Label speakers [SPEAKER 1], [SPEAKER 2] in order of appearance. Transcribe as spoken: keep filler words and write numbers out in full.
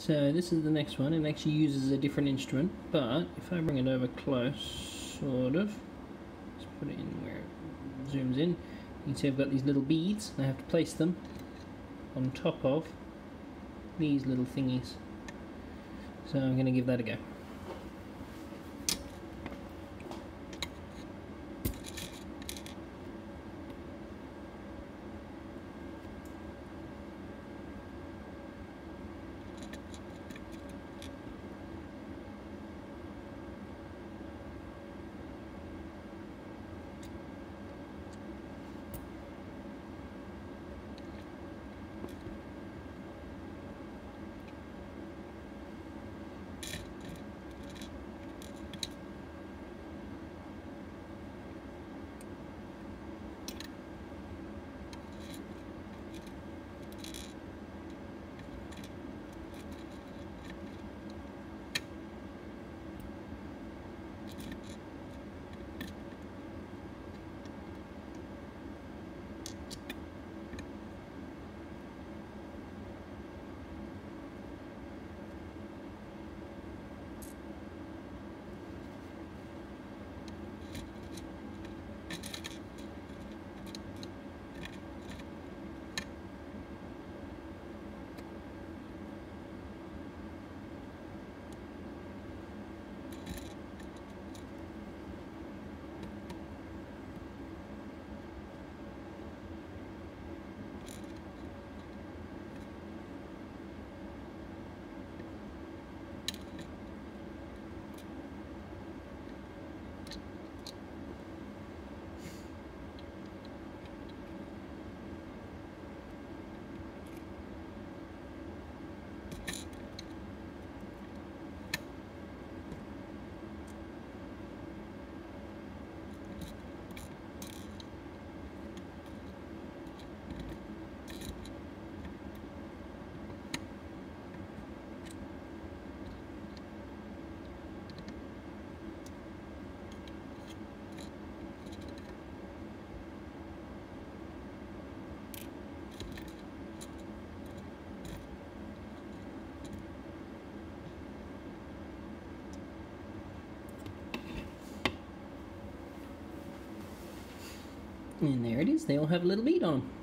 [SPEAKER 1] So this is the next one. It actually uses a different instrument, but if I bring it over close, sort of, let's put it in where it zooms in, you can see I've got these little beads. I have to place them on top of these little thingies. So I'm going to give that a go. And there it is, they all have a little bead on them.